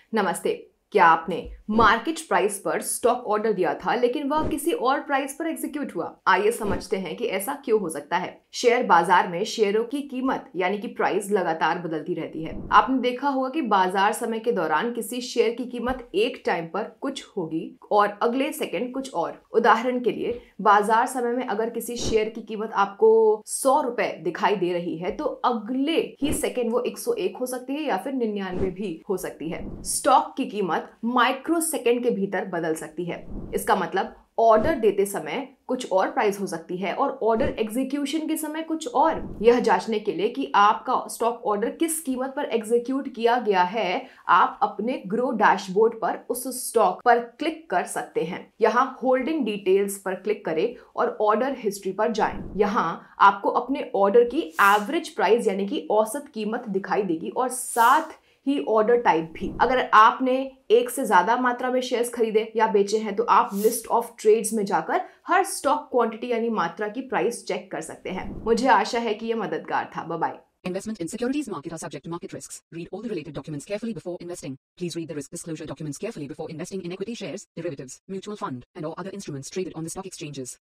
नमस्ते। क्या आपने मार्केट प्राइस पर स्टॉक ऑर्डर दिया था लेकिन वह किसी और प्राइस पर एग्जीक्यूट हुआ? आइए समझते हैं कि ऐसा क्यों हो सकता है। शेयर बाजार में शेयरों की कीमत यानी कि प्राइस लगातार बदलती रहती है। आपने देखा होगा कि बाजार समय के दौरान किसी शेयर की कीमत एक टाइम पर कुछ होगी और अगले सेकंड कुछ और। उदाहरण के लिए बाजार समय में अगर किसी शेयर की कीमत आपको 100 रुपए दिखाई दे रही है तो अगले ही सेकंड वो 101 हो सकती है या फिर 99 भी हो सकती है। स्टॉक की कीमत माइक्रो सेकंड के भीतर बदल सकती है। इसका मतलब ऑर्डर देते समय कुछ और प्राइस हो सकती है और ऑर्डर एग्जीक्यूशन के समय कुछ और। यह जांचने के लिए कि आपका स्टॉक ऑर्डर किस कीमत पर एग्जीक्यूट किया गया है, आप अपने ग्रो डैशबोर्ड पर उस स्टॉक पर क्लिक कर सकते हैं। यहाँ होल्डिंग डिटेल्स पर क्लिक करें और ऑर्डर हिस्ट्री पर जाएं। यहाँ आपको अपने ऑर्डर की एवरेज प्राइस यानी कि औसत कीमत दिखाई देगी और साथ ही ऑर्डर टाइप भी। अगर आपने एक से ज्यादा मात्रा में शेयर्स खरीदे या बेचे हैं तो आप लिस्ट ऑफ ट्रेड्स में जाकर हर स्टॉक क्वांटिटी यानी मात्रा की प्राइस चेक कर सकते हैं। मुझे आशा है कि यह मददगार था। Bye bye. Investment in securities market are subject to market risks. Read all the related documents carefully before investing. Please read the risk disclosure documents carefully before investing in equity shares, derivatives, mutual fund, and or other instruments traded on the stock exchanges.